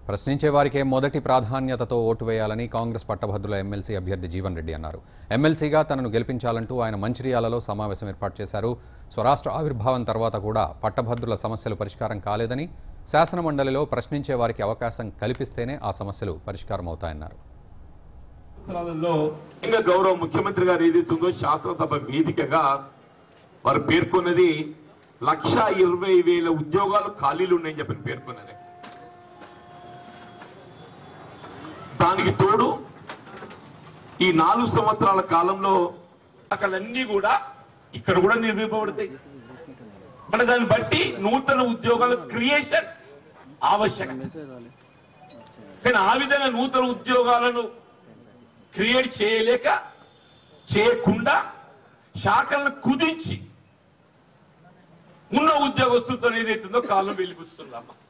ప్రశ్నించే వారికే మొదటి ప్రాధాన్యతతో ఓటు వేయాలని కాంగ్రెస్ పట్టభద్రుల ఎమ్మెల్సీ అభ్యర్థి జీవన్ రెడ్డి అన్నారు. ఎమ్మెల్సీగా తనను గెలిపించాలంటూ ఆయన మంచిర్యాలలో సమావేశం ఏర్పాటు చేశారు. స్వరాష్ట్ర ఆవిర్భావం తర్వాత కూడా పట్టభద్రుల సమస్యలు పరిష్కారం కాలేదని, శాసనమండలిలో ప్రశ్నించే వారికి అవకాశం కల్పిస్తేనే ఆ సమస్యలు పరిష్కారం అవుతాయన్నారు. గౌరవ ముఖ్యమంత్రి గారు ఏదైతుందో శాసనసభ వేదికగా వారు పేర్కొన్నది 1,20,000 ఉద్యోగాలు ఖాళీలు ఉన్నాయని చెప్పని పేర్కొన్నది. దానికి తోడు ఈ 4 సంవత్సరాల కాలంలో అక్కలన్నీ కూడా ఇక్కడ కూడా నిర్మింపబడతాయి. మరి దాన్ని బట్టి నూతన ఉద్యోగాల క్రియేషన్ ఆవశ్యకత. కానీ ఆ విధంగా నూతన ఉద్యోగాలను క్రియేట్ చేయకుండా శాఖలను కుదించి ఉన్న ఉద్యోగస్తులతో ఏదైతుందో కాలం వెళ్ళిపోతున్నామా.